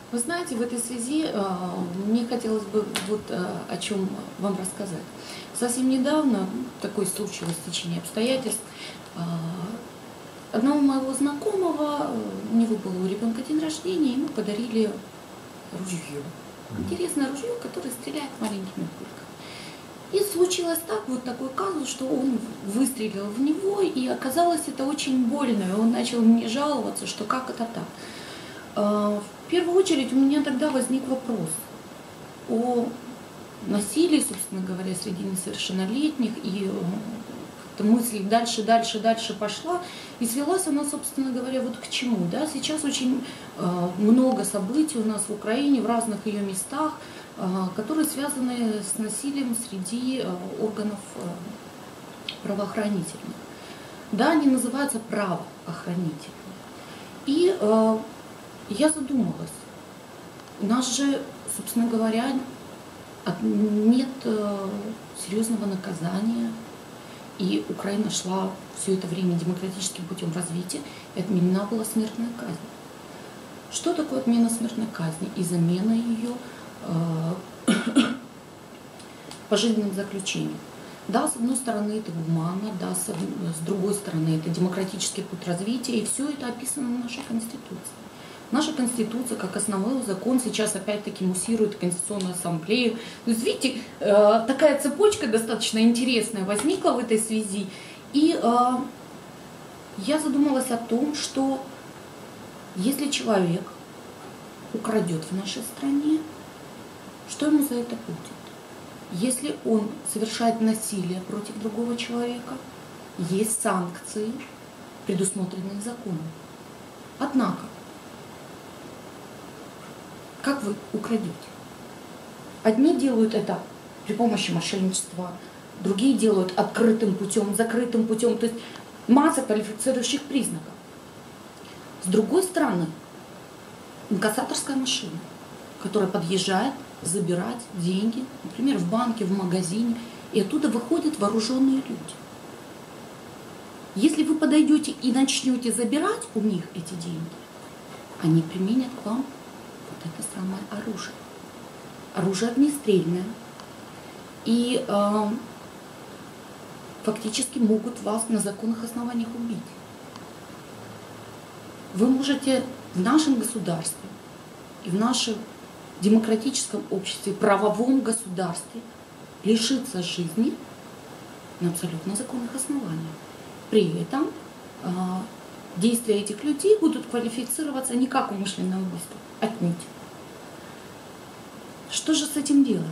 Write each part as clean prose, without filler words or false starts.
Вы знаете, в этой связи мне хотелось бы вот о чем вам рассказать. Совсем недавно, такое случилось стечение обстоятельств, одного моего знакомого, у него был у ребенка день рождения, ему подарили ружье. Интересное ружье, которое стреляет маленькими пульками. И случилось так, вот такой казус, что он выстрелил в него, и оказалось это очень больно. И он начал мне жаловаться, что как это так. В первую очередь у меня тогда возник вопрос о насилии, собственно говоря, среди несовершеннолетних, и мысль дальше пошла, и свелась она, собственно говоря, вот к чему. Да? Сейчас очень много событий у нас в Украине, в разных ее местах, которые связаны с насилием среди органов правоохранительных. Да, они называются правоохранительные. И я задумалась, у нас же, собственно говоря, нет серьезного наказания, и Украина шла все это время демократическим путем развития, и отменена была смертная казнь. Что такое отмена смертной казни и замена ее пожизненным заключением? Да, с одной стороны, это гуманно, да, с другой стороны, это демократический путь развития, и все это описано в нашей Конституции. Наша Конституция, как основной закон, сейчас опять-таки муссирует Конституционную ассамблею. То есть, видите, такая цепочка достаточно интересная возникла в этой связи. И я задумалась о том, что если человек украдет в нашей стране, что ему за это будет? Если он совершает насилие против другого человека, есть санкции, предусмотренные законом. Однако, как вы украдете? Одни делают это при помощи мошенничества, другие делают открытым путем, закрытым путем. То есть масса квалифицирующих признаков. С другой стороны, инкассаторская машина, которая подъезжает забирать деньги, например, в банке, в магазине, и оттуда выходят вооруженные люди. Если вы подойдете и начнете забирать у них эти деньги, они применят к вам вот это самое оружие. Оружие огнестрельное. И фактически могут вас на законных основаниях убить. Вы можете в нашем государстве и в нашем демократическом обществе, правовом государстве лишиться жизни на абсолютно законных основаниях. При этом действия этих людей будут квалифицироваться не как умышленное убийство, отнюдь. Что же с этим делать?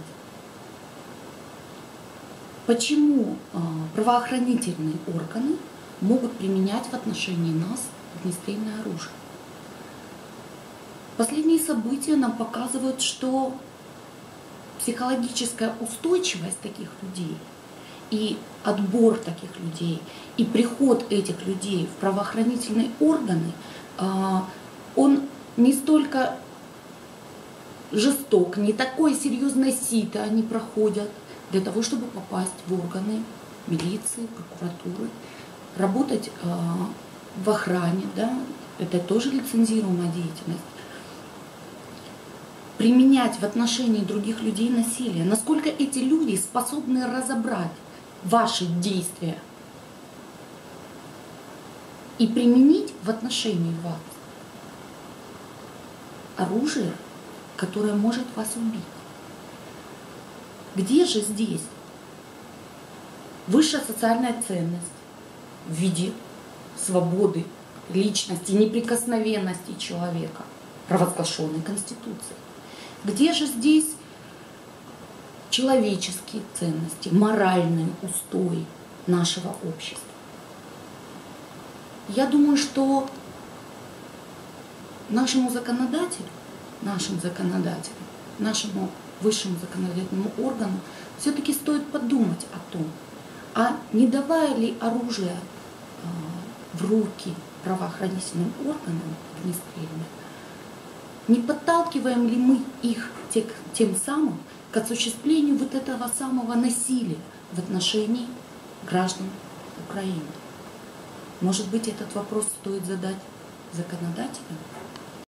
Почему правоохранительные органы могут применять в отношении нас огнестрельное оружие? Последние события нам показывают, что психологическая устойчивость таких людей и отбор таких людей, и приход этих людей в правоохранительные органы, он не столько жесток, не такое серьезное сито они проходят для того, чтобы попасть в органы милиции, прокуратуры, работать в охране, да, это тоже лицензируемая деятельность. Применять в отношении других людей насилие. Насколько эти люди способны разобрать ваши действия и применить в отношении вас оружие, которое может вас убить. Где же здесь высшая социальная ценность в виде свободы, личности, неприкосновенности человека, провозглашенной Конституцией? Где же здесь человеческие ценности, моральные устои нашего общества? Я думаю, что нашему законодателю, нашему высшему законодательному органу все-таки стоит подумать о том, а не давая ли оружие в руки правоохранительным органам огнестрельным, не подталкиваем ли мы их тем самым к осуществлению вот этого самого насилия в отношении граждан Украины? Может быть, этот вопрос стоит задать законодателям?